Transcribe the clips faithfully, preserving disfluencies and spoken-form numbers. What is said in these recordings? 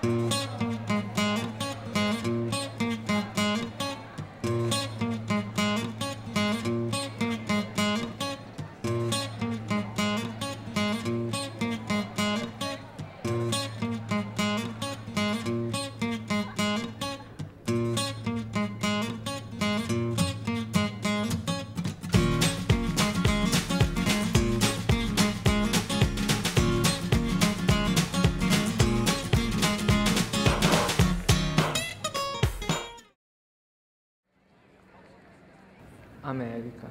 America.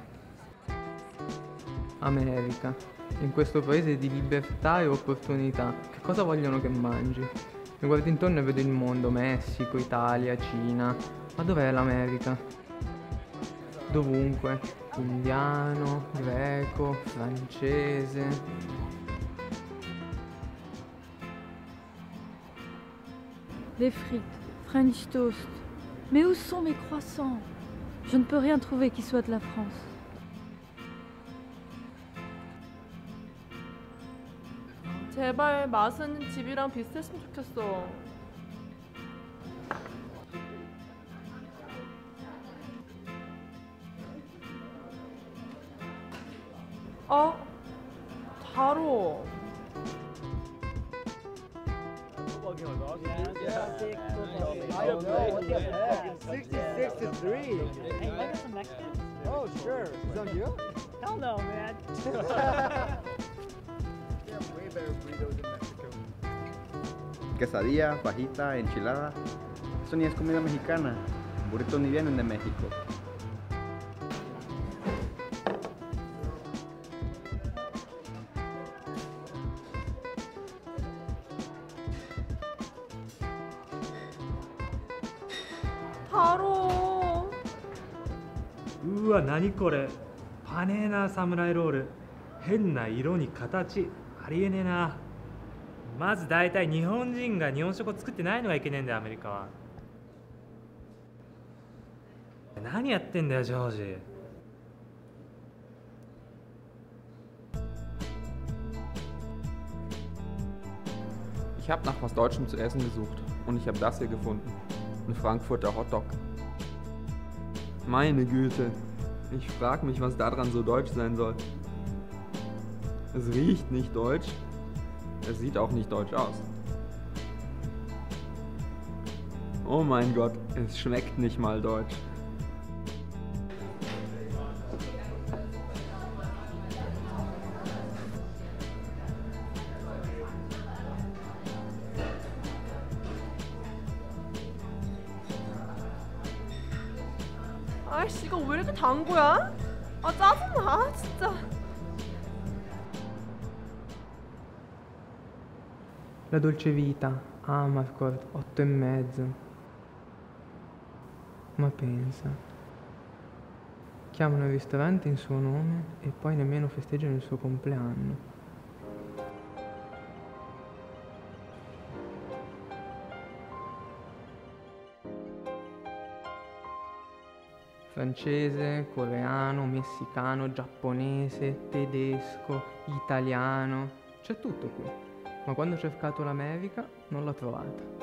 America. In questo paese di libertà e opportunità, che cosa vogliono che mangi? Mi guardo intorno e vedo il mondo, Messico, Italia, Cina. Ma dov'è l'America? Dovunque. Indiano, greco, francese. Les frites, French toast. Mais où sont mes croissants? Je ne peux rien trouver qui soit de la France. 제발 맛은 집이랑 비슷했으면 좋겠어. 어? 다로. sixty-six to three. Hey, can I get some Mexican? Oh, sure. Is that you? Hell no, man. They have way better burritos in Mexico. Quesadilla, fajita, enchilada. Eso ni es comida mexicana. Burritos ni vienen de México. 다로. うわ、何これ。パネーなサムライロール。変な色に形。ありえねえな。まず大体日本人が日本食を作ってないのがいけねえんだよ、アメリカは。何やってんだよ、ジョージ。 Ich habe nach was Deutschem zu essen gesucht und ich habe das hier gefunden. Ein Frankfurter Hotdog. Meine Güte, ich frage mich, was daran so deutsch sein soll. Es riecht nicht deutsch, es sieht auch nicht deutsch aus. Oh mein Gott, es schmeckt nicht mal deutsch. 아이씨, 이거 왜 이렇게 단 거야? 아, 짜증나, 아, 진짜. La dolce vita, Amarcord, otto e mezzo. Ma pensa. Chiamano il ristorante in suo nome e poi nemmeno festeggiano il suo compleanno. Francese, coreano, messicano, giapponese, tedesco, italiano, c'è tutto qui. Ma quando ho cercato l'America non l'ho trovata.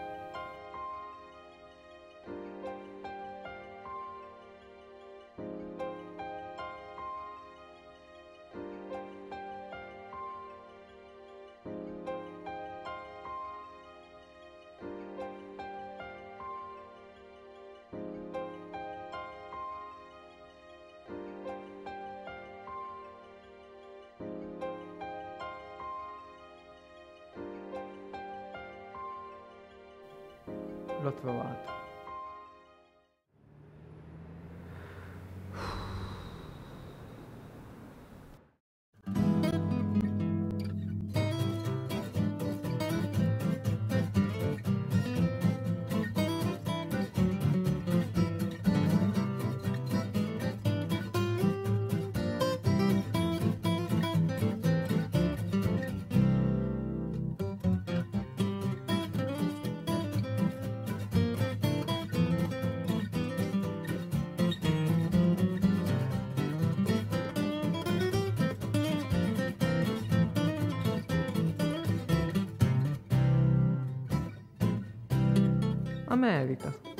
L'ho trovato. America.